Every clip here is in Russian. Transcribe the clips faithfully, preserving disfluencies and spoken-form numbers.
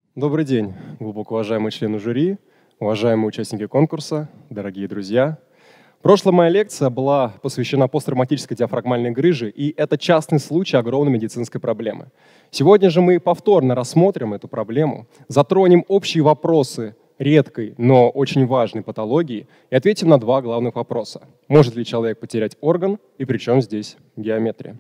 Добрый день, глубоко уважаемые члены жюри, уважаемые участники конкурса, дорогие друзья. Прошлая моя лекция была посвящена посттравматической диафрагмальной грыже, и это частный случай огромной медицинской проблемы. Сегодня же мы повторно рассмотрим эту проблему, затронем общие вопросы редкой, но очень важной патологии и ответим на два главных вопроса. Может ли человек потерять орган и при чем здесь геометрия?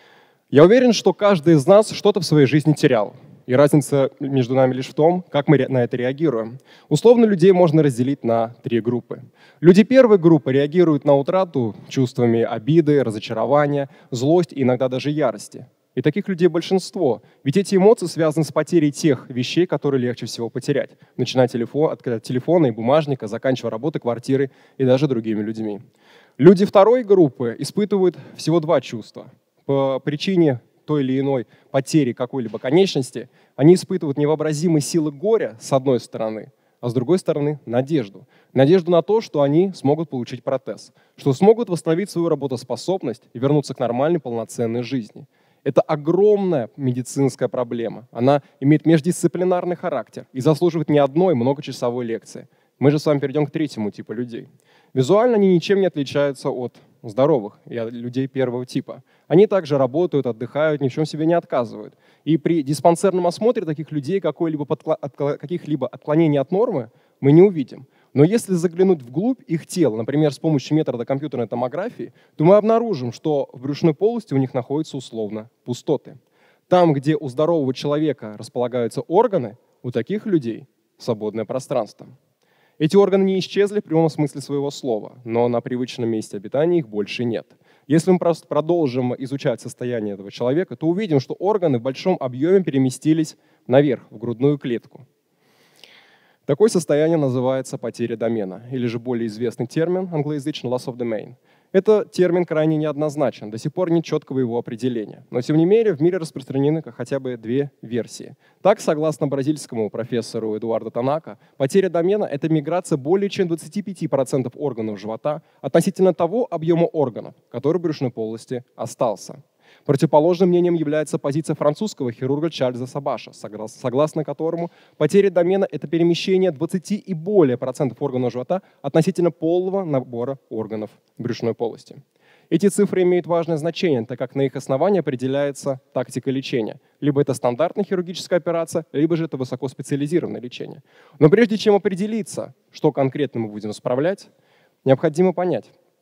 Я уверен, что каждый из нас что-то в своей жизни терял. И разница между нами лишь в том, как мы на это реагируем. Условно людей можно разделить на три группы. Люди первой группы реагируют на утрату чувствами обиды, разочарования, злости и иногда даже ярости. И таких людей большинство, ведь эти эмоции связаны с потерей тех вещей, которые легче всего потерять, начиная от телефона и бумажника, заканчивая работой, квартирой и даже другими людьми. Люди второй группы испытывают всего два чувства. По причине той или иной потери какой-либо конечности, они испытывают невообразимые силы горя, с одной стороны, а с другой стороны – надежду. Надежду на то, что они смогут получить протез, что смогут восстановить свою работоспособность и вернуться к нормальной, полноценной жизни. Это огромная медицинская проблема. Она имеет междисциплинарный характер и заслуживает не одной многочасовой лекции. Мы же с вами перейдем к третьему типу людей. Визуально они ничем не отличаются от здоровых и от людей первого типа. Они также работают, отдыхают, ни в чем себе не отказывают. И при диспансерном осмотре таких людей каких-либо отклонений от нормы мы не увидим. Но если заглянуть вглубь их тела, например, с помощью метода компьютерной томографии, то мы обнаружим, что в брюшной полости у них находятся условно пустоты. Там, где у здорового человека располагаются органы, у таких людей свободное пространство. Эти органы не исчезли в прямом смысле своего слова, но на привычном месте обитания их больше нет. Если мы просто продолжим изучать состояние этого человека, то увидим, что органы в большом объеме переместились наверх, в грудную клетку. Такое состояние называется потеря домена, или же более известный термин англоязычный loss of domain. Этот термин крайне неоднозначен, до сих пор нет четкого его определения. Но тем не менее в мире распространены хотя бы две версии. Так, согласно бразильскому профессору Эдуардо Танака, потеря домена – это миграция более чем двадцати пяти процентов органов живота относительно того объема органов, который в брюшной полости остался. Противоположным мнением является позиция французского хирурга Чарльза Сабаша, согласно которому потеря домена – это перемещение двадцати и более процентов органов живота относительно полного набора органов брюшной полости. Эти цифры имеют важное значение, так как на их основании определяется тактика лечения. Либо это стандартная хирургическая операция, либо же это высокоспециализированное лечение. Но прежде чем определиться, что конкретно мы будем исправлять, необходимо понять,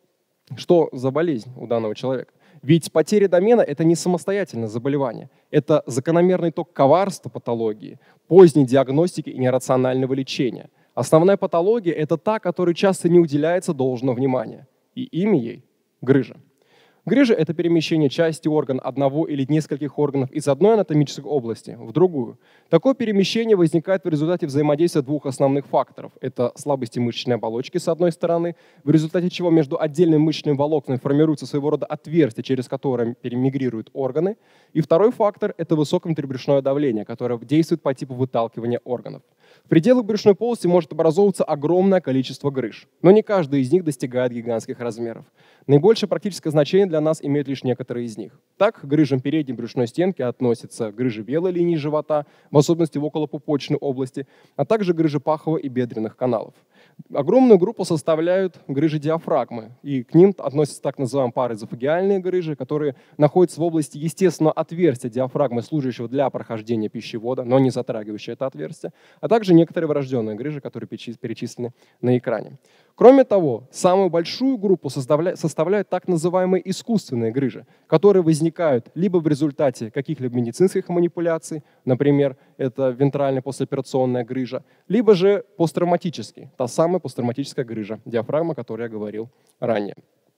что за болезнь у данного человека. Ведь потеря домена – это не самостоятельное заболевание. Это закономерный итог коварства патологии, поздней диагностики и нерационального лечения. Основная патология – это та, которой часто не уделяется должного внимания. И имя ей – грыжа. Грыжа – это перемещение части органа одного или нескольких органов из одной анатомической области в другую. Такое перемещение возникает в результате взаимодействия двух основных факторов. Это слабости мышечной оболочки с одной стороны, в результате чего между отдельными мышечными волокнами формируется своего рода отверстие, через которое перемигрируют органы. И второй фактор – это высокое внутрибрюшное давление, которое действует по типу выталкивания органов. В пределах брюшной полости может образовываться огромное количество грыж, но не каждая из них достигает гигантских размеров. Наибольшее практическое значение для нас имеют лишь некоторые из них. Так, к грыжам передней брюшной стенки относятся грыжи белой линии живота, в особенности в околопупочной области, а также грыжи пахового и бедренных каналов. Огромную группу составляют грыжи диафрагмы, и к ним относятся так называемые пароэзофагиальные грыжи, которые находятся в области естественного отверстия диафрагмы, служащего для прохождения пищевода, но не затрагивающего это отверстие, а также некоторые врожденные грыжи, которые перечислены на экране. Кроме того, самую большую группу составляют так называемые искусственные грыжи, которые возникают либо в результате каких-либо медицинских манипуляций, например, это вентральная послеоперационная грыжа, либо же посттравматические, та самая посттравматическая грыжа диафрагмы, о которой я говорил ранее.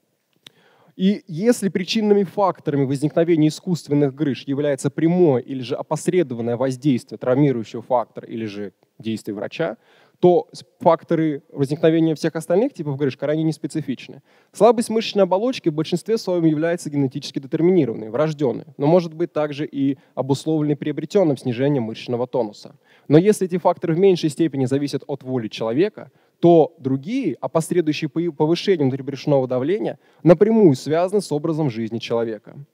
И если причинными факторами возникновения искусственных грыж является прямое или же опосредованное воздействие травмирующего фактора или же действия врача, то факторы возникновения всех остальных типов грыж крайне неспецифичны. Слабость мышечной оболочки в большинстве своем является генетически детерминированной, врожденной, но может быть также и обусловленной приобретенным снижением мышечного тонуса. Но если эти факторы в меньшей степени зависят от воли человека, то другие, а последующие повышением внутрибрюшного давления, напрямую связаны с образом жизни человека.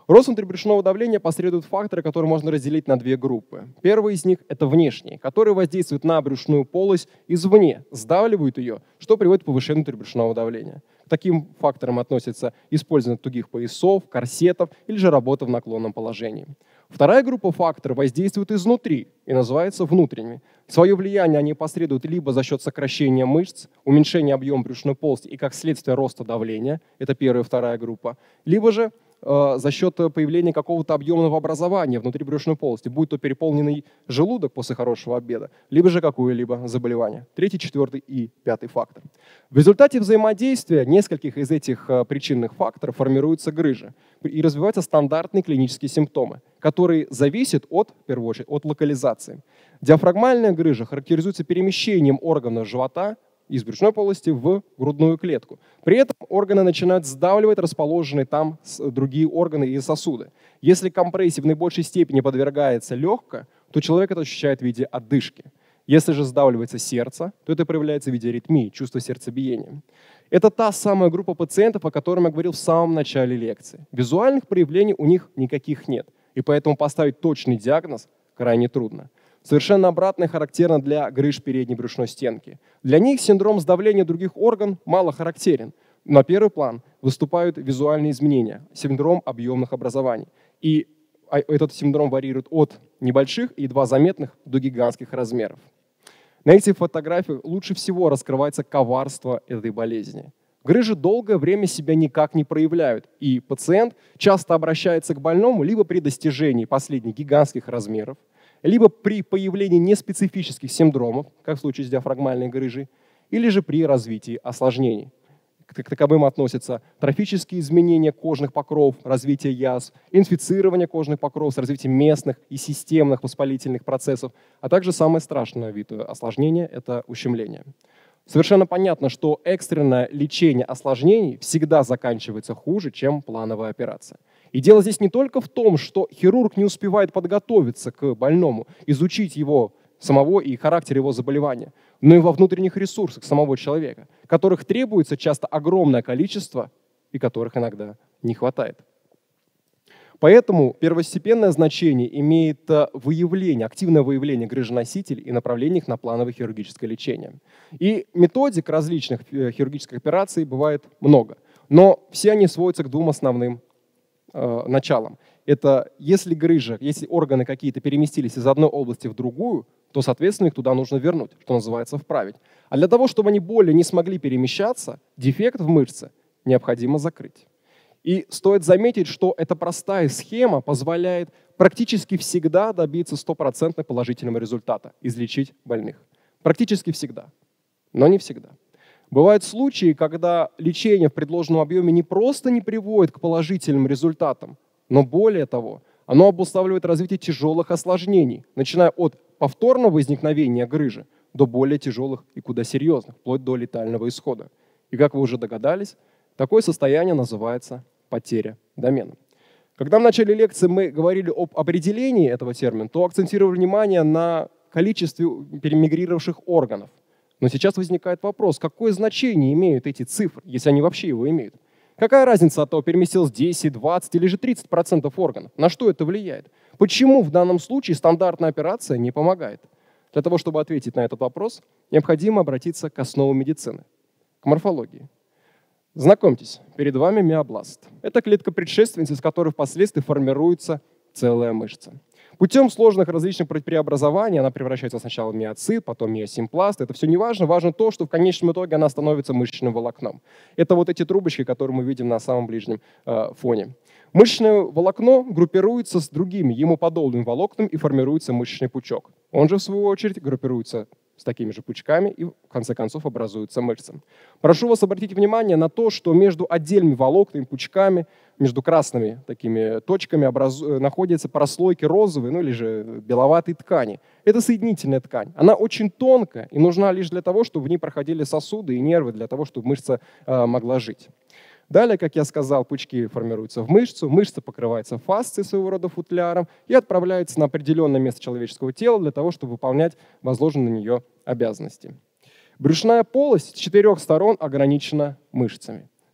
Рост внутрибрюшного давления посредуют факторы, которые можно разделить на две группы. Первый из них – это внешние, которые воздействуют на брюшную полость извне, сдавливают ее, что приводит к повышению внутрибрюшного давления. К таким факторам относятся использование тугих поясов, корсетов или же работа в наклонном положении. Вторая группа факторов воздействует изнутри и называется внутренними. Свое влияние они посредуют либо за счет сокращения мышц, уменьшения объема брюшной полости и как следствие роста давления, это первая и вторая группа, либо же за счет появления какого-то объемного образования внутри брюшной полости, будь то переполненный желудок после хорошего обеда, либо же какое-либо заболевание. Третий, четвертый и пятый фактор. В результате взаимодействия нескольких из этих причинных факторов формируются грыжи и развиваются стандартные клинические симптомы, которые зависят от, в первую очередь, от локализации. Диафрагмальная грыжа характеризуется перемещением органов живота из брюшной полости в грудную клетку. При этом органы начинают сдавливать расположенные там другие органы и сосуды. Если компрессии в наибольшей степени подвергается легкое, то человек это ощущает в виде одышки. Если же сдавливается сердце, то это проявляется в виде аритмии, чувства сердцебиения. Это та самая группа пациентов, о которой я говорил в самом начале лекции. Визуальных проявлений у них никаких нет, и поэтому поставить точный диагноз крайне трудно. Совершенно обратное характерно для грыж передней брюшной стенки. Для них синдром сдавления других органов мало характерен. На первый план выступают визуальные изменения, синдром объемных образований. И этот синдром варьирует от небольших и едва заметных до гигантских размеров. На этих фотографиях лучше всего раскрывается коварство этой болезни. Грыжи долгое время себя никак не проявляют, и пациент часто обращается к больному либо при достижении последних гигантских размеров, либо при появлении неспецифических синдромов, как в случае с диафрагмальной грыжей, или же при развитии осложнений. К таковым относятся трофические изменения кожных покровов, развитие язв, инфицирование кожных покровов с развитием местных и системных воспалительных процессов, а также самое страшное вид осложнения – это ущемление. Совершенно понятно, что экстренное лечение осложнений всегда заканчивается хуже, чем плановая операция. И дело здесь не только в том, что хирург не успевает подготовиться к больному, изучить его самого и характер его заболевания, но и во внутренних ресурсах самого человека, которых требуется часто огромное количество и которых иногда не хватает. Поэтому первостепенное значение имеет выявление, активное выявление грыженосителей и направление их на плановое хирургическое лечение. И методик различных хирургических операций бывает много, но все они сводятся к двум основным э, началам. Это если грыжа, если органы какие-то переместились из одной области в другую, то, соответственно, их туда нужно вернуть, что называется, вправить. А для того, чтобы они более не смогли перемещаться, дефект в мышце необходимо закрыть. И стоит заметить, что эта простая схема позволяет практически всегда добиться стопроцентно положительного результата, излечить больных. Практически всегда, но не всегда. Бывают случаи, когда лечение в предложенном объеме не просто не приводит к положительным результатам, но более того, оно обуславливает развитие тяжелых осложнений, начиная от повторного возникновения грыжи до более тяжелых и куда серьезных, вплоть до летального исхода. И как вы уже догадались, такое состояние называется потеря домена. Когда в начале лекции мы говорили об определении этого термина, то акцентировали внимание на количестве перемигрировавших органов. Но сейчас возникает вопрос, какое значение имеют эти цифры, если они вообще его имеют? Какая разница от того, переместилось десять, двадцать или же тридцать процентов органов? На что это влияет? Почему в данном случае стандартная операция не помогает? Для того, чтобы ответить на этот вопрос, необходимо обратиться к основам медицины, к морфологии. Знакомьтесь, перед вами миобласт. Это клетка-предшественница, из которой впоследствии формируется целая мышца. Путем сложных различных преобразований она превращается сначала в миоцит, потом миосимпласт. Это все не важно. Важно то, что в конечном итоге она становится мышечным волокном. Это вот эти трубочки, которые мы видим на самом ближнем э, фоне. Мышечное волокно группируется с другими ему подобными волокнами и формируется мышечный пучок. Он же, в свою очередь, группируется с такими же пучками и, в конце концов, образуется мышца. Прошу вас обратить внимание на то, что между отдельными волокнами, пучками, между красными такими точками образу... находятся прослойки розовой, ну или же беловатой ткани. Это соединительная ткань. Она очень тонкая и нужна лишь для того, чтобы в ней проходили сосуды и нервы, для того, чтобы мышца э, могла жить. Далее, как я сказал, пучки формируются в мышцу, мышца покрывается фасцией, своего рода футляром, и отправляется на определенное место человеческого тела для того, чтобы выполнять возложенные на нее обязанности. Брюшная полость с четырех сторон ограничена мышцами.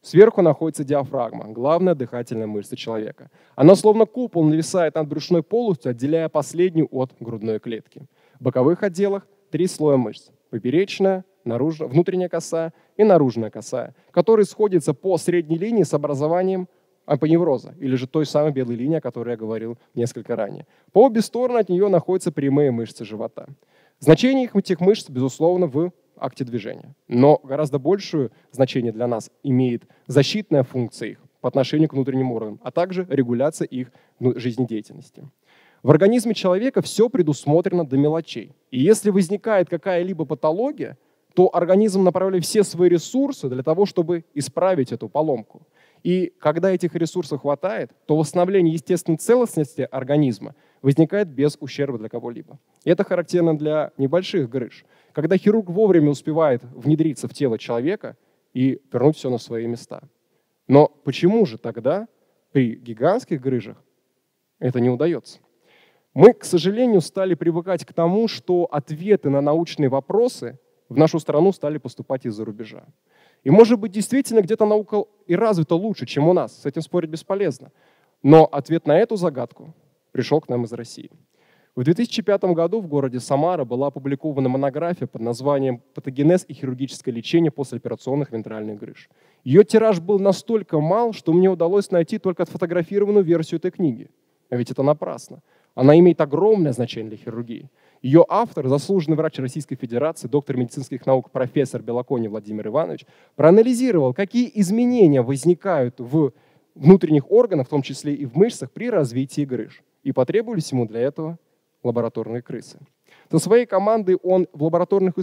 Сверху находится диафрагма, главная дыхательная мышца человека. Она словно купол нависает над брюшной полостью, отделяя последнюю от грудной клетки. В боковых отделах три слоя мышц. Поперечная, наружная, внутренняя косая и наружная косая, которые сходятся по средней линии с образованием апоневроза, или же той самой белой линии, о которой я говорил несколько ранее. По обе стороны от нее находятся прямые мышцы живота. Значение этих мышц, безусловно, в акте движения. Но гораздо большее значение для нас имеет защитная функция их по отношению к внутренним органам, а также регуляция их жизнедеятельности. В организме человека все предусмотрено до мелочей. И если возникает какая-либо патология, то организм направляет все свои ресурсы для того, чтобы исправить эту поломку. И когда этих ресурсов хватает, то восстановление естественной целостности организма возникает без ущерба для кого-либо. И это характерно для небольших грыж. Когда хирург вовремя успевает внедриться в тело человека и вернуть все на свои места. Но почему же тогда при гигантских грыжах это не удается? Мы, к сожалению, стали привыкать к тому, что ответы на научные вопросы в нашу страну стали поступать из-за рубежа. И, может быть, действительно где-то наука и развита лучше, чем у нас. С этим спорить бесполезно. Но ответ на эту загадку пришел к нам из России. В две тысячи пятом году в городе Самара была опубликована монография под названием «Патогенез и хирургическое лечение послеоперационных вентральных грыж». Ее тираж был настолько мал, что мне удалось найти только отфотографированную версию этой книги. А ведь это напрасно. Она имеет огромное значение для хирургии. Ее автор, заслуженный врач Российской Федерации, доктор медицинских наук, профессор Белоконев Владимир Иванович, проанализировал, какие изменения возникают в внутренних органах, в том числе и в мышцах, при развитии грыж. И потребовались ему для этого лабораторные крысы. Со своей командой он в лабораторных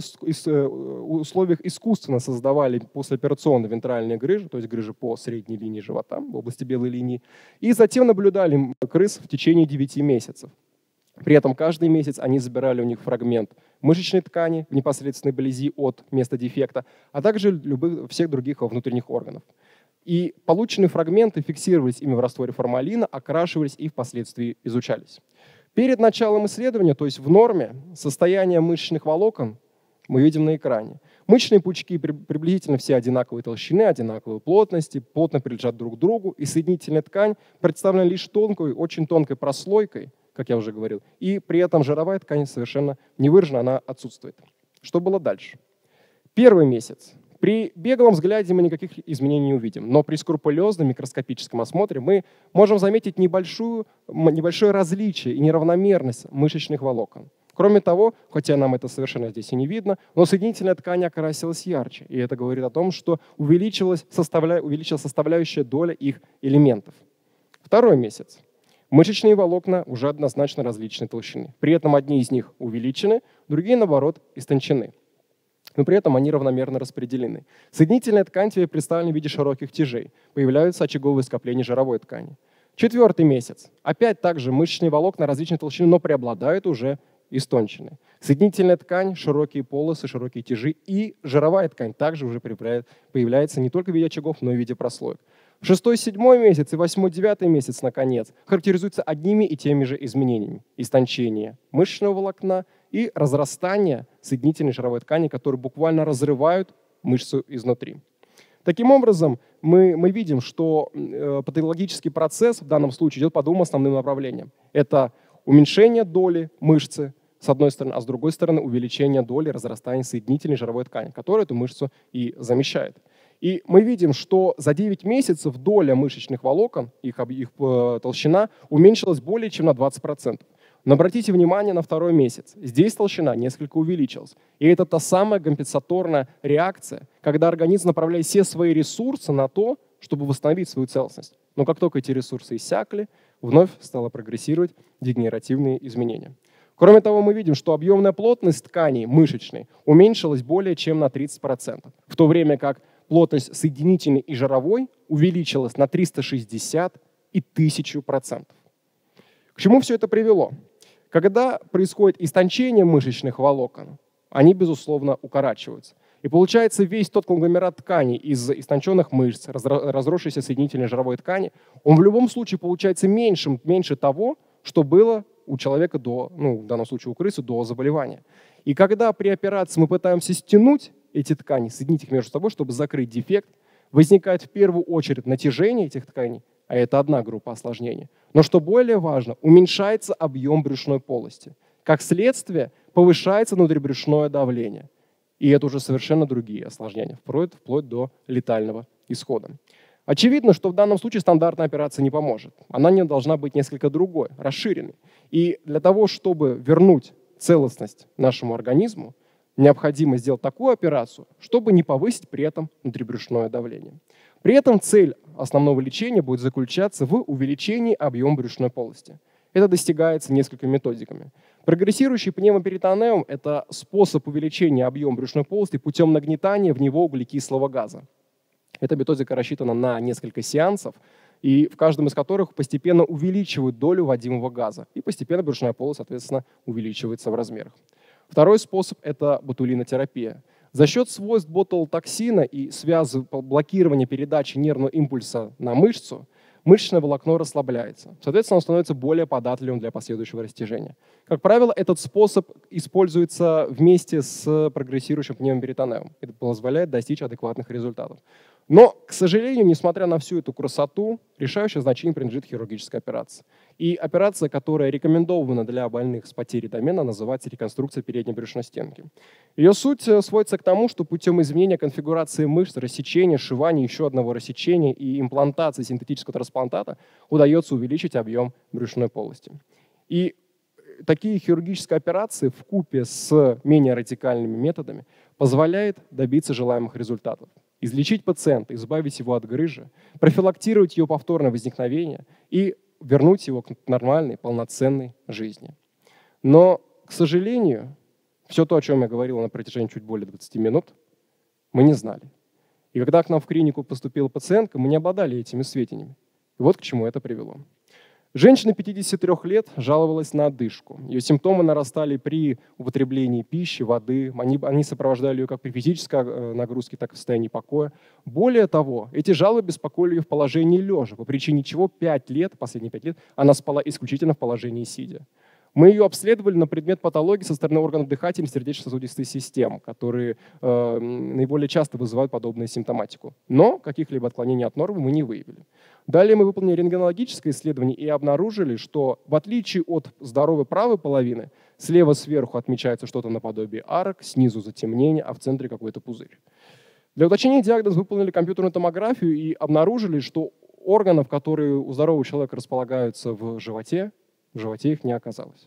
условиях искусственно создавали послеоперационные вентральные грыжи, то есть грыжи по средней линии живота, в области белой линии, и затем наблюдали крыс в течение девяти месяцев. При этом каждый месяц они забирали у них фрагмент мышечной ткани в непосредственной близи от места дефекта, а также любых, всех других внутренних органов. И полученные фрагменты фиксировались ими в растворе формалина, окрашивались и впоследствии изучались. Перед началом исследования, то есть в норме, состояние мышечных волокон мы видим на экране. Мышечные пучки приблизительно все одинаковой толщины, одинаковой плотности, плотно прилежат друг к другу, и соединительная ткань представлена лишь тонкой, очень тонкой прослойкой, как я уже говорил, и при этом жировая ткань совершенно не выражена, она отсутствует. Что было дальше? Первый месяц. При беглом взгляде мы никаких изменений не увидим, но при скрупулезном микроскопическом осмотре мы можем заметить небольшую, небольшое различие и неравномерность мышечных волокон. Кроме того, хотя нам это совершенно здесь и не видно, но соединительная ткань окрасилась ярче, и это говорит о том, что увеличилась, составля... увеличилась составляющая доля их элементов. Второй месяц. Мышечные волокна уже однозначно различной толщины. При этом одни из них увеличены, другие, наоборот, истончены. Но при этом они равномерно распределены. Соединительная ткань тебе представлена в виде широких тяжей. Появляются очаговые скопления жировой ткани. Четвертый месяц. Опять также мышечные волокна различной толщины, но преобладают уже истончены. Соединительная ткань, широкие полосы, широкие тяжи и жировая ткань также уже появляется не только в виде очагов, но и в виде прослоек. Шестой, седьмой месяц и восьмой, девятый месяц, наконец, характеризуются одними и теми же изменениями. Истончение мышечного волокна и разрастание соединительной жировой ткани, которые буквально разрывают мышцу изнутри. Таким образом, мы, мы видим, что э, патологический процесс в данном случае идет по двум основным направлениям. Это уменьшение доли мышцы, с одной стороны, а с другой стороны увеличение доли разрастания соединительной жировой ткани, которая эту мышцу и замещает. И мы видим, что за девять месяцев доля мышечных волокон, их, их толщина, уменьшилась более чем на двадцать процентов. Но обратите внимание на второй месяц. Здесь толщина несколько увеличилась. И это та самая компенсаторная реакция, когда организм направляет все свои ресурсы на то, чтобы восстановить свою целостность. Но как только эти ресурсы иссякли, вновь стало прогрессировать дегенеративные изменения. Кроме того, мы видим, что объемная плотность тканей мышечной уменьшилась более чем на тридцать процентов, в то время как плотность соединительной и жировой увеличилась на триста шестьдесят и тысячу процентов. К чему все это привело? Когда происходит истончение мышечных волокон, они, безусловно, укорачиваются. И получается, весь тот конгломерат тканей из истонченных мышц, разросшейся соединительной жировой ткани, он в любом случае получается меньшим, меньше того, что было у человека до, ну, в данном случае у крысы, до заболевания. И когда при операции мы пытаемся стянуть эти ткани, соединить их между собой, чтобы закрыть дефект, возникает в первую очередь натяжение этих тканей, а это одна группа осложнений. Но что более важно, уменьшается объем брюшной полости. Как следствие, повышается внутрибрюшное давление. И это уже совершенно другие осложнения, вплоть, вплоть до летального исхода. Очевидно, что в данном случае стандартная операция не поможет. Она не должна быть несколько другой, расширенной. И для того, чтобы вернуть целостность нашему организму, необходимо сделать такую операцию, чтобы не повысить при этом внутрибрюшное давление. При этом цель основного лечения будет заключаться в увеличении объема брюшной полости. Это достигается несколькими методиками. Прогрессирующий пневмоперитонеум – это способ увеличения объема брюшной полости путем нагнетания в него углекислого газа. Эта методика рассчитана на несколько сеансов, и в каждом из которых постепенно увеличивают долю вводимого газа. И постепенно брюшная полость, соответственно, увеличивается в размерах. Второй способ – это ботулинотерапия. За счет свойств ботулотоксина и связок блокирования передачи нервного импульса на мышцу, мышечное волокно расслабляется. Соответственно, оно становится более податливым для последующего растяжения. Как правило, этот способ используется вместе с прогрессирующим пневмоперитонеумом. Это позволяет достичь адекватных результатов. Но, к сожалению, несмотря на всю эту красоту, решающее значение принадлежит хирургической операции. И операция, которая рекомендована для больных с потерей домена, называется реконструкция передней брюшной стенки. Ее суть сводится к тому, что путем изменения конфигурации мышц, рассечения, сшивания еще одного рассечения и имплантации синтетического трансплантата удается увеличить объем брюшной полости. И такие хирургические операции вкупе с менее радикальными методами позволяют добиться желаемых результатов. Излечить пациента, избавить его от грыжи, профилактировать ее повторное возникновение и вернуть его к нормальной, полноценной жизни. Но, к сожалению, все то, о чем я говорил на протяжении чуть более двадцати минут, мы не знали. И когда к нам в клинику поступила пациентка, мы не обладали этими сведениями. И вот к чему это привело. Женщина пятидесяти трёх лет жаловалась на одышку. Ее симптомы нарастали при употреблении пищи, воды. Они, они сопровождали ее как при физической нагрузке, так и в состоянии покоя. Более того, эти жалобы беспокоили ее в положении лежа, по причине чего пять лет, последние пять лет она спала исключительно в положении сидя. Мы ее обследовали на предмет патологии со стороны органов дыхательной и сердечно-сосудистой систем, которые э, наиболее часто вызывают подобную симптоматику. Но каких-либо отклонений от нормы мы не выявили. Далее мы выполнили рентгенологическое исследование и обнаружили, что в отличие от здоровой правой половины, слева сверху отмечается что-то наподобие арок, снизу затемнение, а в центре какой-то пузырь. Для уточнения диагноза выполнили компьютерную томографию и обнаружили, что органов, которые у здорового человека располагаются в животе, в животе их не оказалось.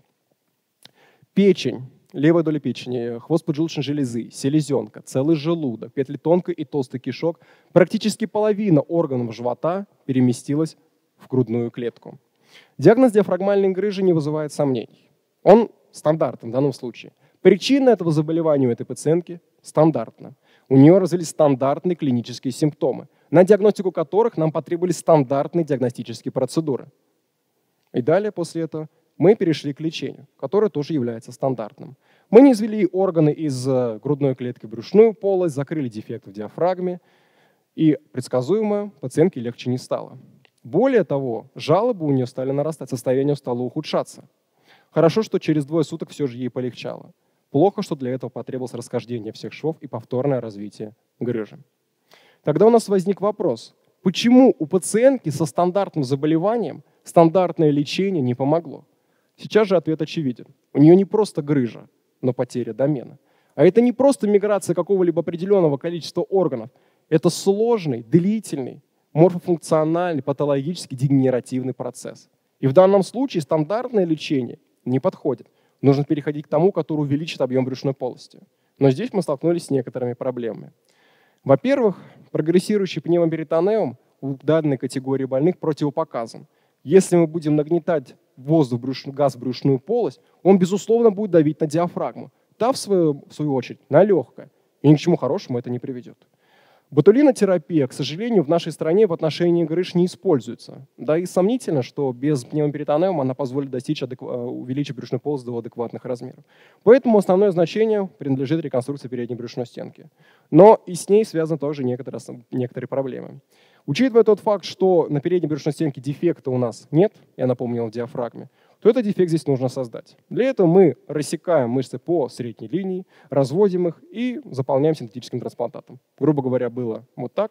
Печень, левая доля печени, хвост поджелудочной железы, селезенка, целый желудок, петли тонкой и толстой кишок, практически половина органов живота переместилась в грудную клетку. Диагноз диафрагмальной грыжи не вызывает сомнений. Он стандартен в данном случае. Причина этого заболевания у этой пациентки стандартна. У нее развились стандартные клинические симптомы, на диагностику которых нам потребовались стандартные диагностические процедуры. И далее, после этого, мы перешли к лечению, которое тоже является стандартным. Мы не извели органы из грудной клетки в брюшную полость, закрыли дефект в диафрагме, и предсказуемо пациентке легче не стало. Более того, жалобы у нее стали нарастать, состояние стало ухудшаться. Хорошо, что через двое суток все же ей полегчало. Плохо, что для этого потребовалось расхождение всех швов и повторное развитие грыжи. Тогда у нас возник вопрос, почему у пациентки со стандартным заболеванием стандартное лечение не помогло? Сейчас же ответ очевиден. У нее не просто грыжа, но потеря домена. А это не просто миграция какого-либо определенного количества органов. Это сложный, длительный, морфофункциональный, патологический, дегенеративный процесс. И в данном случае стандартное лечение не подходит. Нужно переходить к тому, который увеличит объем брюшной полости. Но здесь мы столкнулись с некоторыми проблемами. Во-первых, прогрессирующий пневмоперитонеум у данной категории больных противопоказан. Если мы будем нагнетать воздух, газ в брюшную полость, он, безусловно, будет давить на диафрагму. Та, в свою, в свою очередь, на легкое. И ни к чему хорошему это не приведет. Ботулинотерапия, к сожалению, в нашей стране в отношении грыж не используется. Да и сомнительно, что без пневмоперитонеума она позволит достичь, адекв... увеличить брюшную полость до адекватных размеров. Поэтому основное значение принадлежит реконструкции передней брюшной стенки. Но и с ней связаны тоже некоторые, некоторые проблемы. Учитывая тот факт, что на передней брюшной стенке дефекта у нас нет, я напомнил, в диафрагме, то этот дефект здесь нужно создать. Для этого мы рассекаем мышцы по средней линии, разводим их и заполняем синтетическим трансплантатом. Грубо говоря, было вот так,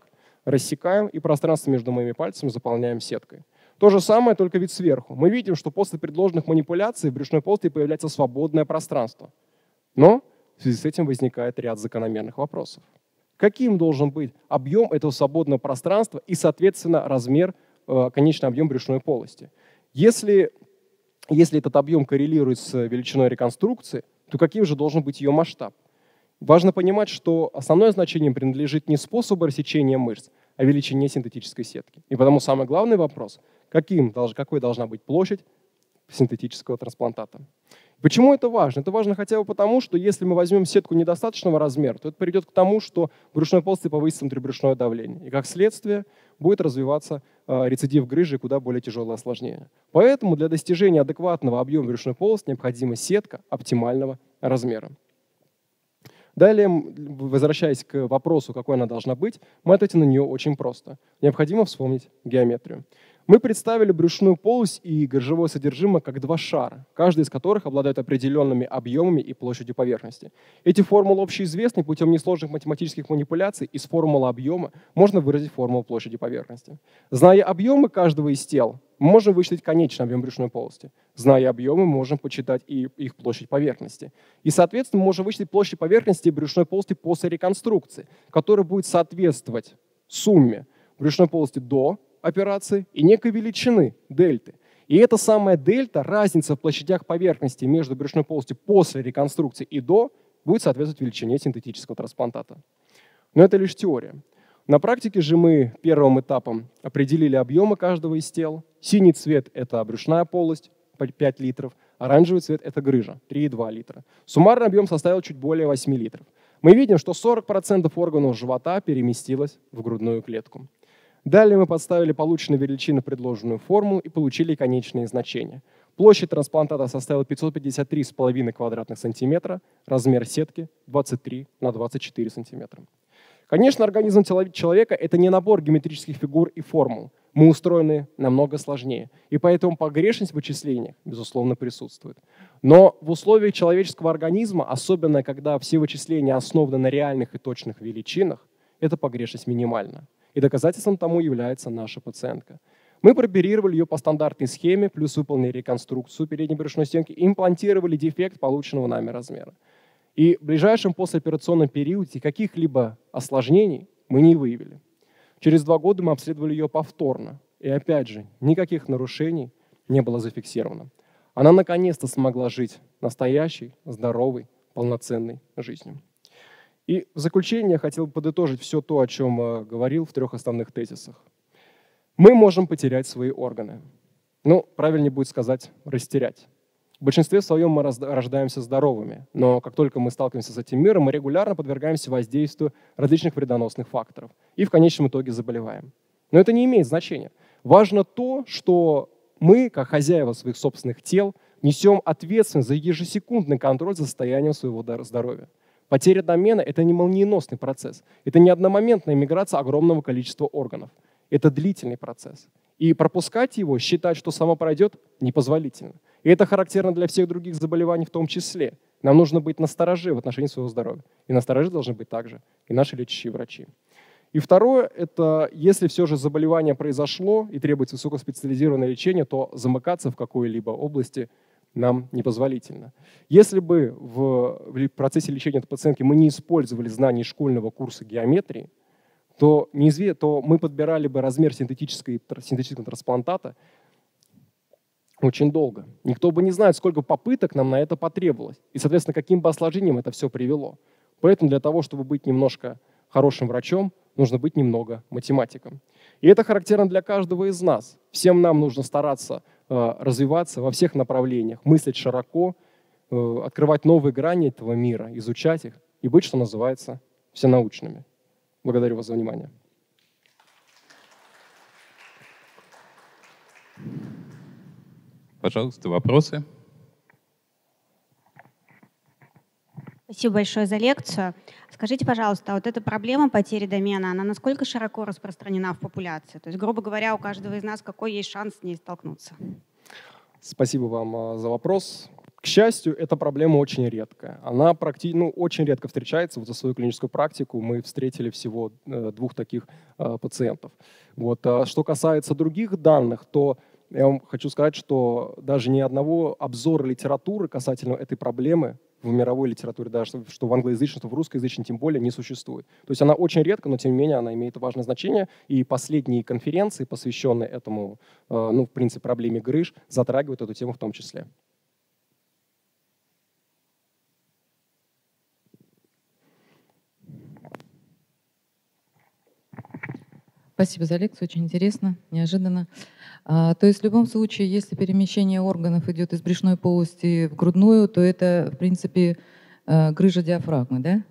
рассекаем, и пространство между моими пальцами заполняем сеткой. То же самое, только вид сверху. Мы видим, что после предложенных манипуляций в брюшной полости появляется свободное пространство. Но в связи с этим возникает ряд закономерных вопросов. Каким должен быть объем этого свободного пространства и, соответственно, размер, конечный объем брюшной полости? Если, если этот объем коррелирует с величиной реконструкции, то каким же должен быть ее масштаб? Важно понимать, что основное значение принадлежит не способу рассечения мышц, а величине синтетической сетки. И потому самый главный вопрос – каким, какой должна быть площадь синтетического трансплантата? Почему это важно? Это важно хотя бы потому, что если мы возьмем сетку недостаточного размера, то это приведет к тому, что в брюшной полости повысится внутрибрюшное давление. И как следствие будет развиваться э, рецидив грыжи и куда более тяжелое осложнение. Поэтому для достижения адекватного объема брюшной полости необходима сетка оптимального размера. Далее, возвращаясь к вопросу, какой она должна быть, мы ответим на нее очень просто. Необходимо вспомнить геометрию. Мы представили брюшную полость и грыжевое содержимое как два шара, каждый из которых обладает определенными объемами и площадью поверхности. Эти формулы общеизвестны, путем несложных математических манипуляций из формулы объема можно выразить формулу площади поверхности. Зная объемы каждого из тел, мы можем вычислить конечный объем брюшной полости. Зная объемы, мы можем почитать и их площадь поверхности. И, соответственно, мы можем вычислить площадь поверхности брюшной полости после реконструкции, которая будет соответствовать сумме брюшной полости до операции и некой величины дельты. И эта самая дельта, разница в площадях поверхности между брюшной полостью после реконструкции и до, будет соответствовать величине синтетического трансплантата. Но это лишь теория. На практике же мы первым этапом определили объемы каждого из тел. Синий цвет – это брюшная полость, пять литров, оранжевый цвет – это грыжа, три и два литра. Суммарный объем составил чуть более восьми литров. Мы видим, что сорок процентов органов живота переместилось в грудную клетку. Далее мы подставили полученные величины в предложенную формулу и получили конечные значения. Площадь трансплантата составила пятьсот пятьдесят три и пять десятых квадратных сантиметра, размер сетки двадцать три на двадцать четыре сантиметра. Конечно, организм человека – это не набор геометрических фигур и формул. Мы устроены намного сложнее, и поэтому погрешность в вычислениях, безусловно, присутствует. Но в условиях человеческого организма, особенно когда все вычисления основаны на реальных и точных величинах, эта погрешность минимальна. И доказательством тому является наша пациентка. Мы прооперировали ее по стандартной схеме, плюс выполнили реконструкцию передней брюшной стенки и имплантировали дефект полученного нами размера. И в ближайшем послеоперационном периоде каких-либо осложнений мы не выявили. Через два года мы обследовали ее повторно. И опять же, никаких нарушений не было зафиксировано. Она наконец-то смогла жить настоящей, здоровой, полноценной жизнью. И в заключение я хотел бы подытожить все то, о чем э, говорил в трех основных тезисах. Мы можем потерять свои органы. Ну, правильнее будет сказать, растерять. В большинстве своем мы рождаемся здоровыми, но как только мы сталкиваемся с этим миром, мы регулярно подвергаемся воздействию различных вредоносных факторов и в конечном итоге заболеваем. Но это не имеет значения. Важно то, что мы, как хозяева своих собственных тел, несем ответственность за ежесекундный контроль за состоянием своего здоровья. Потеря домена – это не молниеносный процесс. Это не одномоментная миграция огромного количества органов. Это длительный процесс. И пропускать его, считать, что само пройдет, непозволительно. И это характерно для всех других заболеваний в том числе. Нам нужно быть настороже в отношении своего здоровья. И настороже должны быть также и наши лечащие врачи. И второе – это если все же заболевание произошло и требуется высокоспециализированное лечение, то замыкаться в какой-либо области нам непозволительно. Если бы в процессе лечения этой пациентки мы не использовали знаний школьного курса геометрии, то, неизвестно, то мы подбирали бы размер синтетического трансплантата очень долго. Никто бы не знает, сколько попыток нам на это потребовалось. И, соответственно, каким бы осложнением это все привело. Поэтому для того, чтобы быть немножко хорошим врачом, нужно быть немного математиком. И это характерно для каждого из нас. Всем нам нужно стараться э, развиваться во всех направлениях, мыслить широко, э, открывать новые грани этого мира, изучать их и быть, что называется, всенаучными. Благодарю вас за внимание. Пожалуйста, вопросы? Спасибо большое за лекцию. Скажите, пожалуйста, а вот эта проблема потери домена, она насколько широко распространена в популяции? То есть, грубо говоря, у каждого из нас какой есть шанс с ней столкнуться? Спасибо вам за вопрос. К счастью, эта проблема очень редкая. Она практи... ну, очень редко встречается. Вот за свою клиническую практику мы встретили всего э, двух таких э, пациентов. Вот. А что касается других данных, то я вам хочу сказать, что даже ни одного обзора литературы касательно этой проблемы в мировой литературе, даже что в англоязычной, что в русскоязычной тем более, не существует. То есть она очень редко, но тем не менее она имеет важное значение. И последние конференции, посвященные этому, э, ну, в принципе, проблеме грыж, затрагивают эту тему в том числе. Спасибо за лекцию, очень интересно, неожиданно. А, то есть в любом случае, если перемещение органов идет из брюшной полости в грудную, то это, в принципе, грыжа диафрагмы, да?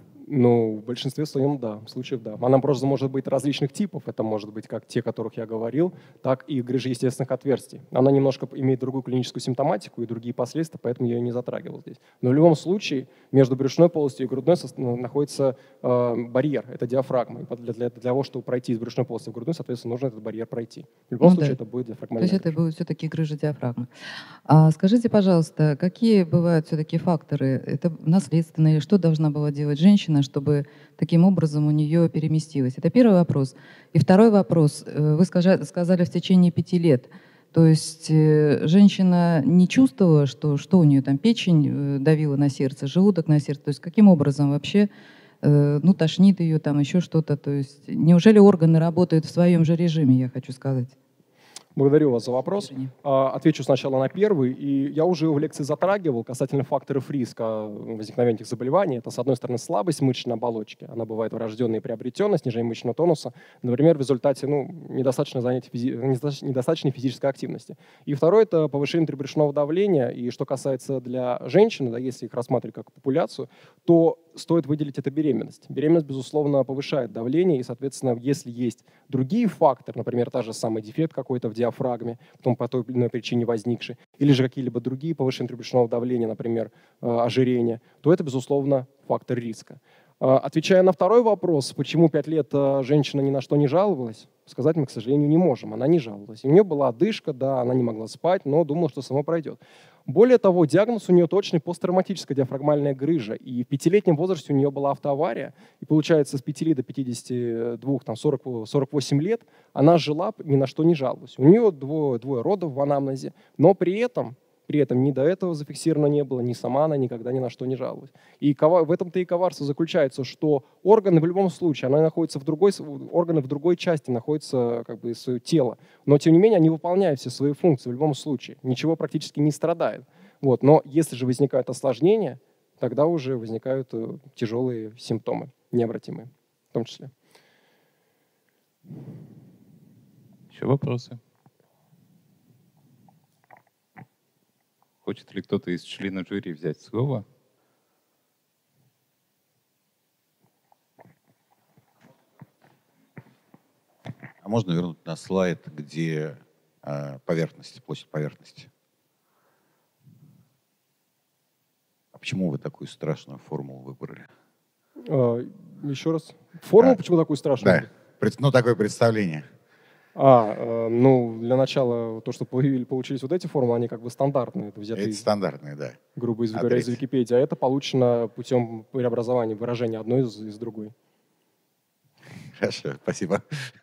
Ну, в большинстве своем, да, случаев, да. Она просто может быть различных типов. Это может быть как те, о которых я говорил, так и грыжи естественных отверстий. Она немножко имеет другую клиническую симптоматику и другие последствия, поэтому я ее не затрагивал здесь. Но в любом случае между брюшной полостью и грудной находится э, барьер, это диафрагма. И для, для, для того, чтобы пройти из брюшной полости в грудную, соответственно, нужно этот барьер пройти. В любом ну, случае да. это будет диафрагмальная То есть грыжа. это будет все-таки грыжа диафрагмы. А скажите, пожалуйста, какие бывают все-таки факторы? Это наследственные? Что должна была делать женщина, чтобы таким образом у нее переместилось? Это первый вопрос. И второй вопрос. Вы сказали в течение пяти лет. То есть женщина не чувствовала, что, что у нее там печень давила на сердце, желудок на сердце? То есть каким образом вообще, ну, тошнит ее, там еще что-то? То есть неужели органы работают в своем же режиме, я хочу сказать? Благодарю вас за вопрос. Отвечу сначала на первый. И я уже в лекции затрагивал касательно факторов риска возникновения этих заболеваний. Это, с одной стороны, слабость мышечной оболочки. Она бывает врожденная и приобретенная, снижение мышечного тонуса. Например, в результате ну, недостаточно занятия, физи... недостаточной физической активности. И второе – это повышение внутрибрюшного давления. И что касается для женщин, да, если их рассматривать как популяцию, то стоит выделить это беременность. Беременность, безусловно, повышает давление. И, соответственно, если есть другие факторы, например, та же самый дефект какой-то в диафрагме, потом по той или иной причине возникший, или же какие-либо другие повышения внутрибрюшного давления, например, ожирение, то это, безусловно, фактор риска. Отвечая на второй вопрос, почему пять лет женщина ни на что не жаловалась, сказать мы, к сожалению, не можем. Она не жаловалась. У нее была одышка, да, она не могла спать, но думала, что само пройдет. Более того, диагноз у нее точный посттравматическая диафрагмальная грыжа. И в пятилетнем возрасте у нее была автоавария. И получается, с пяти до пятидесяти двух, там, сорок, сорок восемь лет она жила, ни на что не жаловалась. У нее двое, двое родов в анамнезе, но при этом... При этом ни до этого зафиксировано не было, ни сама она никогда ни на что не жаловалась. И в этом-то и коварство заключается, что органы в любом случае, она находится в другой, органы в другой части находятся как бы свое тело. Но тем не менее они выполняют все свои функции в любом случае. Ничего практически не страдает. Вот. Но если же возникают осложнения, тогда уже возникают тяжелые симптомы, необратимые в том числе. Еще вопросы? Хочет ли кто-то из членов жюри взять слово? А можно вернуть на слайд, где э, поверхность, площадь поверхности? А почему вы такую страшную формулу выбрали? А, еще раз. Формулу да. Почему такую страшную? Да, ну такое представление. А, э, ну, для начала, то, что получились вот эти формы, они как бы стандартные. Это взятые, это стандартные, да. Грубо говоря, из Википедии. А это получено путем преобразования выражения одной из, из другой. Хорошо, спасибо.